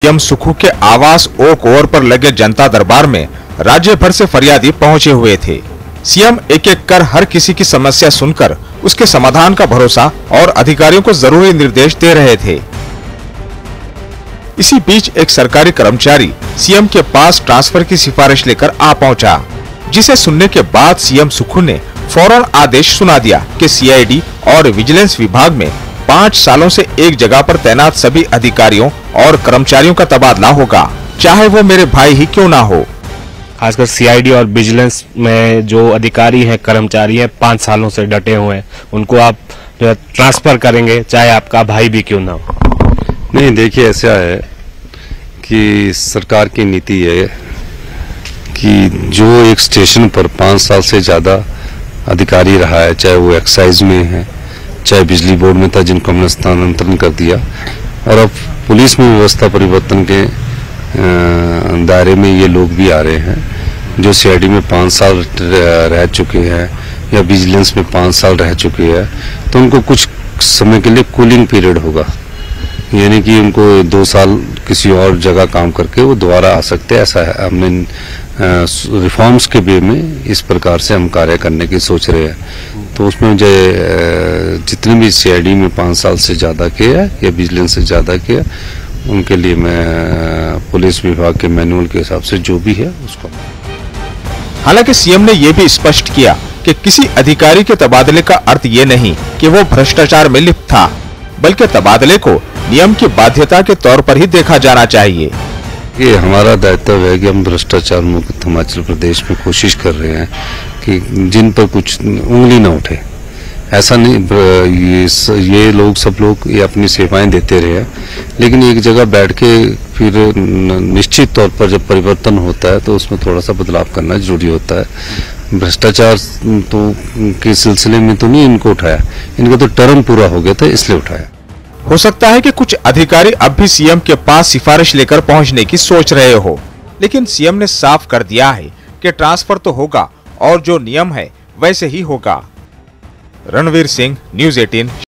CM सुखू के आवास okay over पर लगे जनता दरबार में राज्य भर से फरियादी पहुंचे हुए थे। सीएम एक एक कर हर किसी की समस्या सुनकर उसके समाधान का भरोसा और अधिकारियों को जरूरी निर्देश दे रहे थे। इसी बीच एक सरकारी कर्मचारी सीएम के पास ट्रांसफर की सिफारिश लेकर आ पहुंचा, जिसे सुनने के बाद सीएम सुखू ने फौरन आदेश सुना दिया कि सीआईडी और विजिलेंस विभाग में 5 सालों से एक जगह पर तैनात सभी अधिकारियों और कर्मचारियों का तबादला होगा, चाहे वो मेरे भाई ही क्यों ना हो। खासकर सीआईडी और विजिलेंस में जो अधिकारी हैं, कर्मचारी हैं, 5 सालों से डटे हुए हैं, उनको आप ट्रांसफर करेंगे, चाहे आपका भाई भी क्यों ना हो। नहीं, देखिए ऐसा है कि सरकार की नीति है कि जो एक स्टेशन पर 5 साल से ज़्यादा अधिकारी रहा है, चाहे वो एक्साइज में है, चाहे बिजली बोर्ड में था जिनको हमने स्थानांतरण कर दिया, और अब पुलिस में व्यवस्था परिवर्तन के दायरे में ये लोग भी आ रहे हैं जो सीआईडी में 5 साल रह चुके हैं या विजिलेंस में 5 साल रह चुके हैं, तो उनको कुछ समय के लिए कूलिंग पीरियड होगा, यानी कि उनको 2 साल किसी और जगह काम करके वो दोबारा आ सकते हैं। ऐसा है, हमने रिफॉर्म्स के वे में इस प्रकार से हम कार्य करने की सोच रहे हैं। तो उसमें जो जितने भी सीआईडी में 5 साल से ज़्यादा के है या विजिलेंस से ज़्यादा के है, उनके लिए मैं पुलिस विभाग के मैनुअल के हिसाब से जो भी है उसको। हालांकि सीएम ने यह भी स्पष्ट किया कि किसी अधिकारी के तबादले का अर्थ ये नहीं कि वो भ्रष्टाचार में लिप्त था, बल्कि तबादले को नियम की बाध्यता के तौर पर ही देखा जाना चाहिए। ये हमारा दायित्व है कि हम भ्रष्टाचार मुक्त हिमाचल प्रदेश में कोशिश कर रहे हैं कि जिन पर कुछ उंगली न उठे। ऐसा नहीं ये लोग सब लोग ये अपनी सेवाएं देते रहे, लेकिन एक जगह बैठ के फिर निश्चित तौर पर जब परिवर्तन होता है तो उसमें थोड़ा सा बदलाव करना जरूरी होता है। भ्रष्टाचार तो के सिलसिले में तो नहीं इनको उठाया, इनका तो टर्म पूरा हो गया था इसलिए उठाया। हो सकता है कि कुछ अधिकारी अब भी सीएम के पास सिफारिश लेकर पहुंचने की सोच रहे हो, लेकिन सीएम ने साफ कर दिया है कि ट्रांसफर तो होगा और जो नियम है वैसे ही होगा। रणवीर सिंह, न्यूज़ 18।